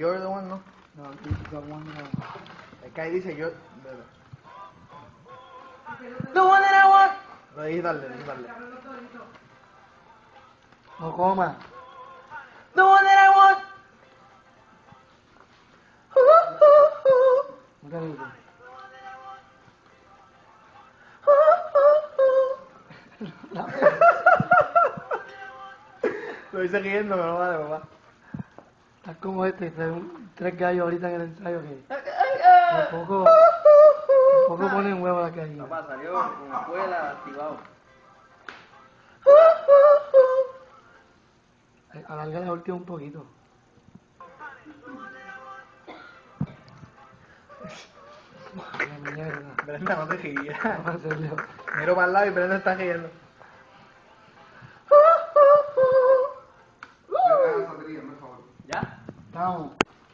You're the one, ¿no? No, it's the one no. Es que ahí dice yo. The one that I want. No, dale. No coma. The one that I want. No te digo. Lo hice riendo, pero no vale, papá. Estás como tres gallos ahorita en el ensayo que un poco ponen huevo la calle. Papá salió con la escuela activado. Alarga la última un poquito. La mierda. Brenda, no te rías. No, en serio. Miro para el lado y Brenda está riendo. ¿Ya? Vamos.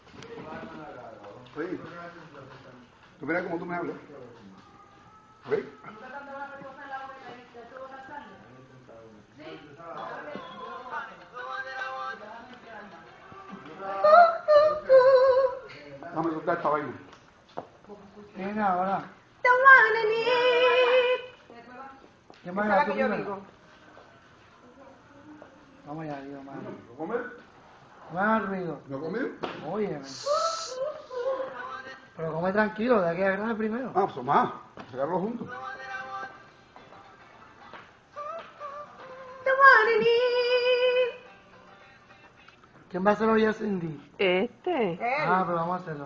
Oye, tú mira cómo tú me hablas. ¿Oye? Dame soltar esta vaina. Venga, ahora. The one I need. ¿Qué más Esa es la tú que yo primero? digo. Vamos allá, digo, mano. ¿No comer? No hagas ruido. ¿No comer? Óyeme. Pero come tranquilo, de aquí a agarrar primero. Ah, pues más. Sacarlo juntos. The one I need. ¿Quién va a hacer hoy a Cindy? Este. Él. Ah, pero vamos a hacerlo.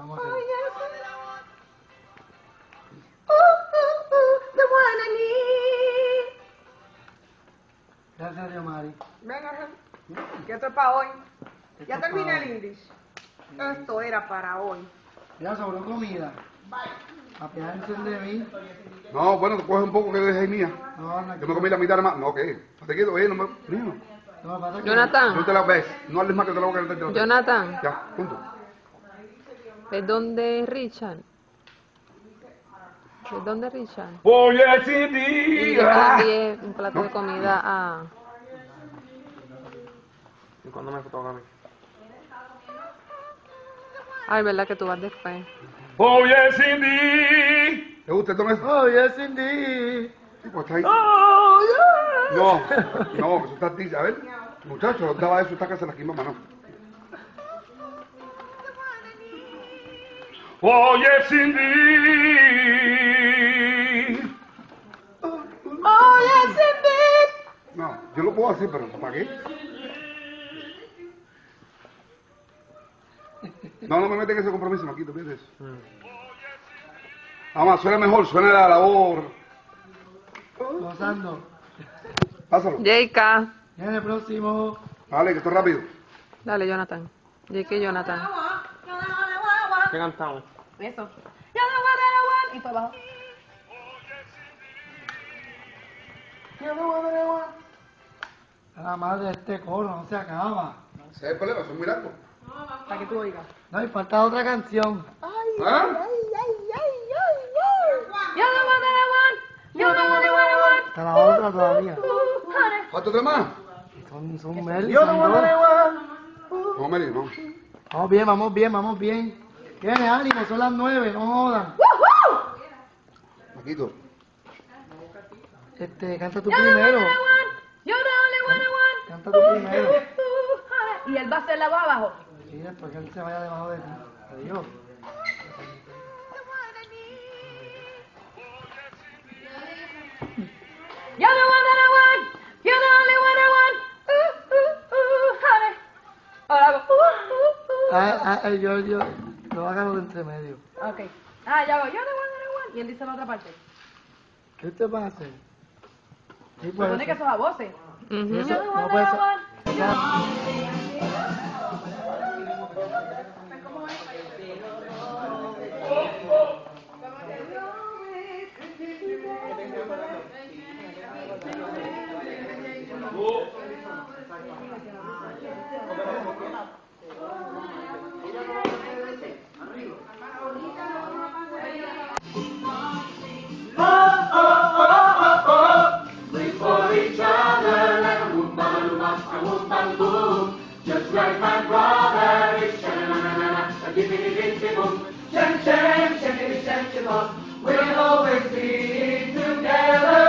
The one I need. Gracias, Dios, Mari. Venga, que esto es para hoy. Ya Esto terminé para el hoy. English. Esto era para hoy. Ya sobró comida. Apiádate de mí. No, bueno, coge un poco que dejes ahí mía. No, Yo me comí la mitad nada más. No, ¿qué? Te quedo, no me... Niño, No, pasa que... no Jonathan. te la ves. No hables más que te la boca que te la Jonathan. Ya, punto. ¿Es donde Richard? ¿Es donde Richard? Oye, Y Cindy. yo te envié un plato de comida a... ¿Y cuándo me toca a mí? Ay, ¿verdad que tú vas después? Oye, Cindy. ¿Te gusta esto? Oye, Cindy. Sí, pues está ahí. No, eso está ti. A ver, muchachos, daba eso, esta casa la aquí, mamá, no. Oye, Cindy. Oye, Cindy. No, yo lo puedo hacer, pero ¿para qué? No me meten en ese compromiso, Maquito, fíjate eso. Vamos, suena mejor, suena la labor. Gozando. Pásalo. Jayka. Viene el próximo. Dale, que esto es rápido. Dale, Jonathan. Jayka y Jonathan. ¿Qué cantamos? Eso. You're the one that I want. Y por abajo. La madre de este coro no se acaba. Ese es el problema, son muy largos. Para que tú oigas. No, y falta otra canción. ¿Ah? You're the one that I want. You're the one that I want. Está la otra todavía. Honey. ¿Falta otra más? Son Meli, son dos. No, Meli, no. Vamos bien. Tiene ánimo, son las 9, no jodan. Maquito. Canta tú You're the one primero. that I want. You're the only one I want. Canta tú primero. Honey. Y él va a hacer la voz abajo. Sí, después que él se vaya debajo de ti. Adiós. You're the one that I want. You're the only one I want. Honey. Ahora hago. Yo hago de entre medio. Ok. Ah, ya hago. You're the one that I want. Y él dice la otra parte. ¿Qué usted va a hacer? Sí, Se supone que eso es a voces. Ujú. Eso, You're the one no puede that I ser. want. For each other like a boom, bang, boom, bang, boom. yippity-yippity-boom. Shem, shem, shimmy, shem, shim, we'll always be together.